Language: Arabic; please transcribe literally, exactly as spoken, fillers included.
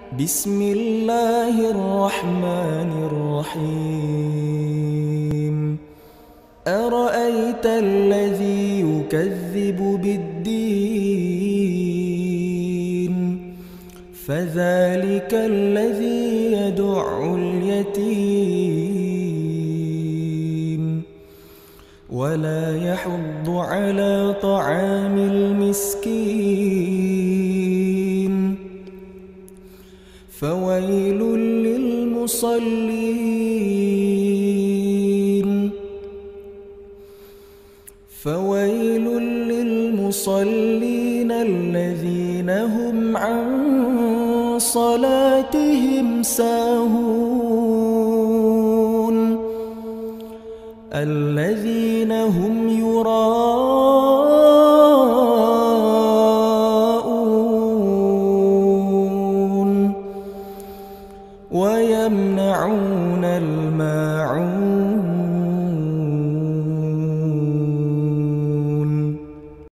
بسم الله الرحمن الرحيم أرأيت الذي يكذب بالدين فذلك الذي يدع اليتيم ولا يحض على طعام المسكين فويل للمصلين فويل للمصلين الذين هم عن صلاتهم ساهون الذين هم يراءون ويمنعون الماعون